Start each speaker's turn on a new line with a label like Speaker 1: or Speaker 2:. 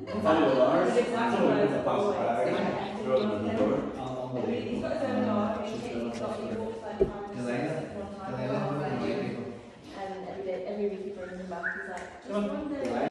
Speaker 1: 他有了儿子，
Speaker 2: That's exactly
Speaker 1: 作为
Speaker 2: what
Speaker 1: 一
Speaker 2: I
Speaker 1: 个
Speaker 2: was
Speaker 1: 大
Speaker 2: always.
Speaker 1: 牌。